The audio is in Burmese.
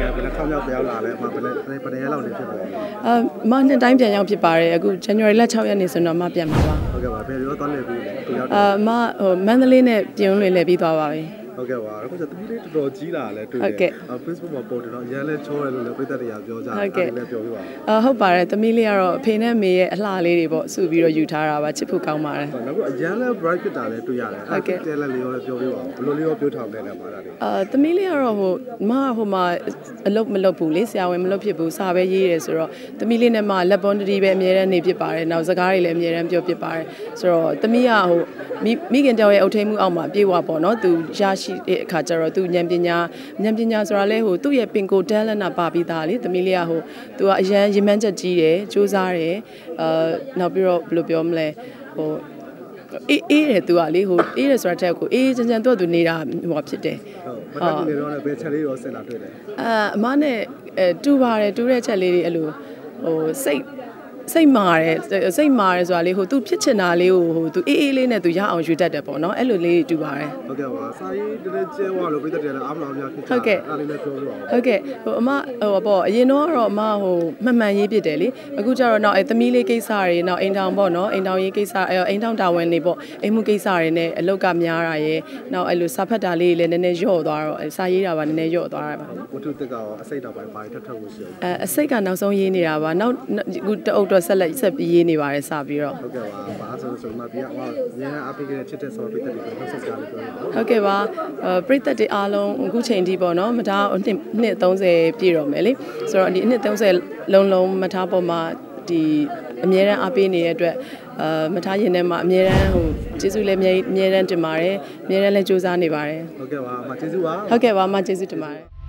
เป็นนักท่องเที่ยวไปเอาหลาเลยมาเป็นยังเราเนี่ยဖြစ်ပါတယ်မနှစ်တိုင်းပြန်ရောက်ဖြစ်ပါတယ်အခု January 6 ရက်နေ့ဆိုတော့မပြန်မှာပါဟုတ်ကဲ့ပါဘယ်လိုသွားလဲပြီးသူရောက်မမန္တလေးနဲ့ပြင်ဦးလွင်လည်းပြီးသွားပါပြီဟုတ်ကဲ့ပါအခုကျသမီးလေးတော်တော်ကြီးလာလဲတွေ့တယ် Facebook မှာပို့တယ်နော်ရန်လဲချောတယ်လို့လည်းပြည်သက်တွေကပြောကြတယ်အဲ့ဒါလည်းပြောပြပါဟုတ်ပါတယ်သမီးလေးကတော့အဖေနဲ့မေရဲ့အလှလေးတွေပေါ့စုပြီးတော့ယူထားတာပါချစ်ဖို့ကောင်းပါတယ်နောက်ကရန်လဲ bright ဖြစ်တာလည်းတွေ့ရတယ်အဲ့ဒါတဲလက်လေးရောလည်းပြောပြပါဘယ်လိုလေးရောပြောထားခဲ့လဲပါတာလေသမီးလေးကတော့ဟိုမှာအလုပ်မလုပ်ဘူးလေဆရာဝန်မလုပ်ဖြစ်ဘူးစာပဲရေးတယ်ဆိုတော့သမီးလေးနဲ့မှလက်ပွန်တတိပဲအမြဲတမ်းနေဖြစ်ပါတယ်နောက်စကားတွေလည်းအမြဲတမ်းပြောဖြစ်ပါတယ်ဆိုတော့သမီးကဟိုမိခင်တယောက်ရဲ့အုပ်ထိန်မှုအောက်မှာပြေဝပေါ့နော်သူရရှိတဲ့အခါကျတော့သူဉာဏ်ပညာဆိုတာလဲဟိုသူ့ရဲ့ပင်ကိုတန်းလက်နာပါပြီးသားလေသမီးလေးကဟိုသူကအရန်ရင်မှန်းချက်ကြီးတယ်စူးစမ်းတယ်နောက်ပြီးတော့ဘယ်လိုပြောမလဲဟိုအေးတယ်သူကလေဟိုအေးတယ်ဆိုတာတဲ့ကိုအေးချမ်းသူနေတာဟိုဖြစ်တယ်ဟုတ်မတက်နေတော့လည်းဘယ်ချက်လေးတော့ဆက်လာတွေ့တယ်အမနဲ့တူပါတယ်တူတဲ့ချက်လေးတွေအဲ့လိုဟိုစိတ်မာတယ်ဆိုတာလေဟိုသူဖြစ်ချင်တာလေးကိုဟိုသူအေးလေးနဲ့သူရအောင်ယူတတ်တယ်ပေါ့နော်အဲ့လိုလေးတူပါတယ်ဟုတ်ကဲ့ပါစာရေးတည်းကျဲဝါလို့ပြသက်တယ်လည်းအားမလို့များဖြစ်ချင်တယ်အဲ့လေးလည်းပြောပြပါဦးဟုတ်ကဲ့ဟိုအမဟိုပေါ့အရင်တော့အမဟိုမှန်ရေးဖြစ်တယ်လေအခုကျတော့နောက်သမီးလေးကိစ္စတွေနောက်အိမ်ထောင်ပေါ့နော်အိမ်ထောင်ရေးကိစ္စအိမ်ထောင်တာဝန်တွေပေါ့အိမ်မှုကိစ္စတွေနဲ့အလောက်ကများတာရဲ့နောက်အဲ့လိုစာဖတ်တာလေးလည်းနည်းနည်းလျော့သွားတော့စာရေးတာပါနည်းနည်းလျော့သွားတာပါဝတ္ထုတက်ကတော့အစိတ်တော့ပိုင်းထပ်ကိုရှိအောင်အစိတ်ကနောက်ဆုံးရေးနေတာပါနောက်အခုတအုပ်တော့ဆက်ပြီးရေးနေပါတယ်စပြီးတော့ဟုတ်ကဲ့ပါဘာဆိုမှပြဟောညအပိကရဲ့ချစ်တဲ့ဆော်ပြတ်တဲ့ကိုဆက်စကားလေးပြောဟုတ်ကဲ့ပါပြည့်သက်တဲ့အားလုံးအခုချိန်ထိပေါ့နော်မထားနှစ်30ပြည့်တော့မယ်လေဆိုတော့ဒီနှစ်30လုံးမထားပေါ်မှာဒီအမြဲတမ်းအားပေးနေတဲ့အတွက်မထားရင်ထဲမှာအမြဲတမ်းဟိုကျေးဇူးလည်းအမြဲတမ်းတင်ပါတယ်အမြဲတမ်းလည်းကြိုးစားနေပါတယ်ဟုတ်ကဲ့ပါအမကျေးဇူးပါဟုတ်ကဲ့ပါအမကျေးဇူးတင်ပါတယ်